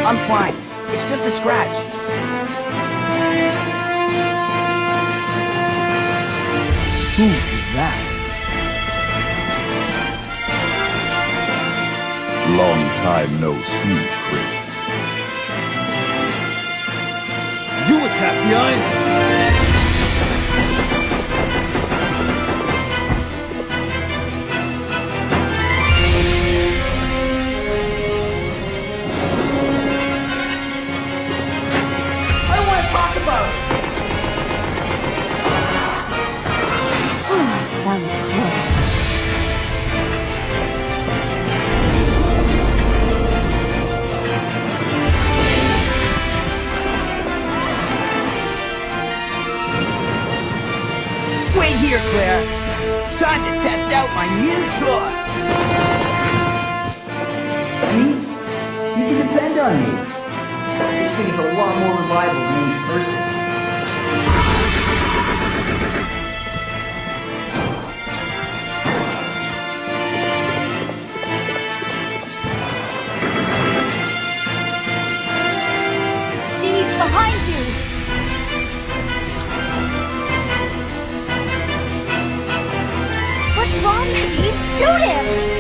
I'm fine. It's just a scratch. Who is that? Long time no see, Chris. You attacked the island! That was close. Wait here, Claire. Time to test out my new toy. See? You can depend on me. This thing is a lot more reliable than any person. Behind you! What's wrong, Steve? Shoot him!